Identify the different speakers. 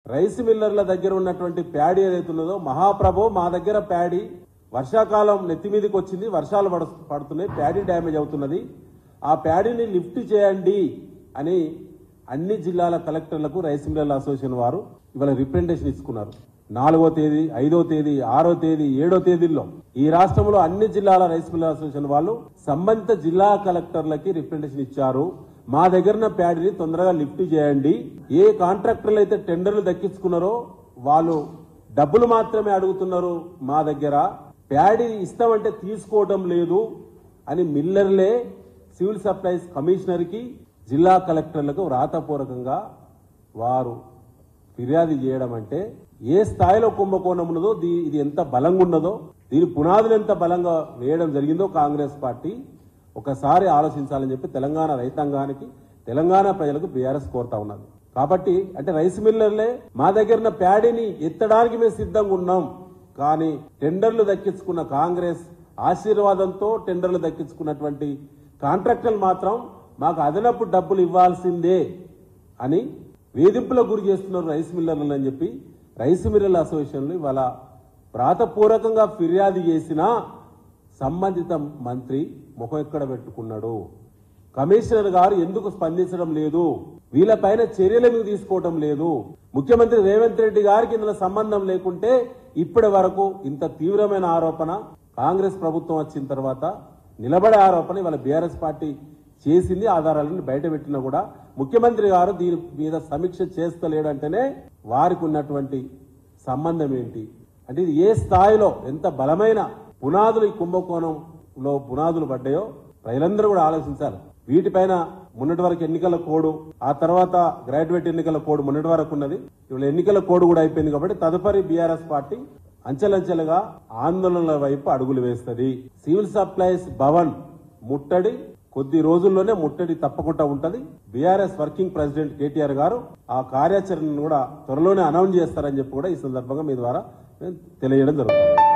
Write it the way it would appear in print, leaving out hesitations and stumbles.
Speaker 1: Rice మిల్లర్ల దగ్గర ఉన్నటువంటి paddy ఏదైతే ఉన్నదో, మహాప్రభు మా దగ్గర ప్యాడీ వర్షాకాలం నెత్తి మీదకి వచ్చింది, వర్షాలు పడుతున్నాయి, ప్యాడీ డ్యామేజ్ అవుతున్నది, ఆ ప్యాడీని లిఫ్ట్ చేయండి అని అన్ని జిల్లాల కలెక్టర్లకు రైస్ మిల్లర్ల అసోసియేషన్ వారు ఇవాళ రిప్రజెంటేషన్ ఇచ్చుకున్నారు. 4వ తేదీ, 5వ తేదీ, 6వ తేదీ, 7వ తేదీల్లో ఈ రాష్ట్రంలో అన్ని జిల్లాల రైస్ మిల్లర్ అసోసియేషన్ వాళ్ళు సంబంధిత జిల్లా కలెక్టర్లకి రిప్రజెంటేషన్ ఇచ్చారు. మా దగ్గర ప్యాడీని తొందరగా లిఫ్ట్ చేయండి. ఏ కాంట్రాక్టర్లు అయితే టెండర్లు దక్కించుకున్నారో వాళ్ళు డబ్బులు మాత్రమే అడుగుతున్నారు, మా దగ్గర ప్యాడీ ఇస్తామంటే తీసుకోవడం లేదు అని మిల్లర్లే సివిల్ సప్లైస్ కమిషనర్ కి, జిల్లా కలెక్టర్లకు రాతపూర్వకంగా వారు ఫిర్యాదు చేయడం అంటే ఏ స్థాయిలో కుంభకోణం ఉన్నదో, ఇది ఎంత బలంగా ఉన్నదో, దీని పునాదులు ఎంత బలంగా వేయడం జరిగిందో కాంగ్రెస్ పార్టీ ఒకసారి ఆలోచించాలని చెప్పి తెలంగాణ రైతాంగానికి, తెలంగాణ ప్రజలకు బీఆర్ఎస్ కోరుతా ఉన్నది. కాబట్టి అంటే రైస్ మిల్లర్లే మా దగ్గర ప్యాడీని ఎత్తడానికి మేము సిద్ధంగా ఉన్నాం, కానీ టెండర్లు దక్కించుకున్న కాంగ్రెస్ ఆశీర్వాదంతో టెండర్లు దక్కించుకున్నటువంటి కాంట్రాక్టర్లు మాత్రం మాకు అదనపు డబ్బులు ఇవ్వాల్సిందే అని వేధింపులకు గురి చేస్తున్నారు రైస్ మిల్లర్లు అని చెప్పి రైస్ మిల్లర్ల అసోసియేషన్లు ఇవాళ వ్రాతపూర్వకంగా ఫిర్యాదు చేసినా సంబంధిత మంత్రి ముఖం ఎక్కడ పెట్టుకున్నాడు, కమిషనర్ గారు ఎందుకు స్పందించడం లేదు, వీళ్ళపైన చర్యలు ఎందుకు తీసుకోవడం లేదు, ముఖ్యమంత్రి రేవంత్ రెడ్డి గారికి ఇందులో సంబంధం లేకుంటే ఇప్పటి వరకు ఇంత తీవ్రమైన ఆరోపణ కాంగ్రెస్ ప్రభుత్వం వచ్చిన తర్వాత నిలబడే ఆరోపణ ఇవాళ బీఆర్ఎస్ పార్టీ చేసింది. ఆధారాలను బయట పెట్టినా కూడా ముఖ్యమంత్రి గారు దీని మీద సమీక్ష చేస్తలేడంటేనే వారికి ఉన్నటువంటి సంబంధం ఏంటి అంటే ఇది ఏ స్థాయిలో ఎంత బలమైన పునాదులు ఈ కుంభకోణంలో పునాదులు పడ్డాయో ప్రజలందరూ కూడా ఆలోచించాలి. వీటిపైన మొన్నటి వరకు ఎన్నికల కోడ్, ఆ తర్వాత గ్రాడ్యుయేట్ ఎన్నికల కోడ్ మొన్నటి వరకు ఉన్నది, ఇవాళ ఎన్నికల కోడ్ కూడా అయిపోయింది. కాబట్టి తదుపరి బీఆర్ఎస్ పార్టీ అంచెలంచెలుగా ఆందోళనల వైపు అడుగులు వేస్తుంది. సివిల్ సప్లైస్ భవన్ ముట్టడి కొద్ది రోజుల్లోనే ముట్టడి తప్పకుండా ఉంటది. బీఆర్ఎస్ వర్కింగ్ ప్రెసిడెంట్ కేటీఆర్ గారు ఆ కార్యాచరణను కూడా త్వరలోనే అనౌన్స్ చేస్తారని చెప్పి కూడా ఈ సందర్భంగా మీ ద్వారా తెలియజేయడం జరుగుతుంది.